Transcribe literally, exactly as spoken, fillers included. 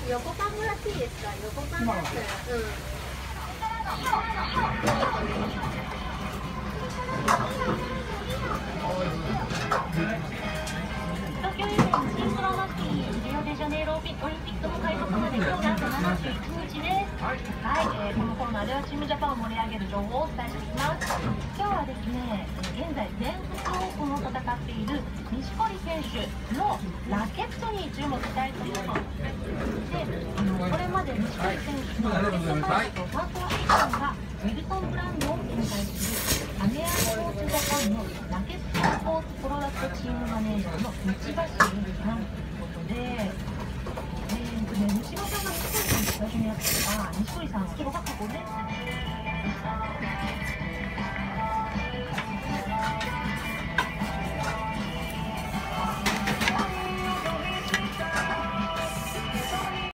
横パンもらっていいですか？横パンだったら、うん。 東京エレンシンクロナティリオデジャネイロオリンピックの開幕まで今日なんとななじゅういちにちです。はい、えー、このコーナーではチームジャパンを盛り上げる情報をお伝えしていきます。今日はですね、現在全仏オープンを戦っている錦織選手のラケットに注目したいと思います。で、あのこれまで錦織選手のラケット開発と担当していたのがウィルソンブランドを展開するアメアスポーツジャパンのラケットスポーツプロダクトチームマネージャーの道橋由里さんということで、えーとね、西間さんが錦織さんと最初にやってた錦織さんは小学校ごねん生です。